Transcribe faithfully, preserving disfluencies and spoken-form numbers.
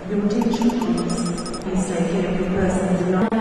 Your teacher please. Please take care of your personal belongings.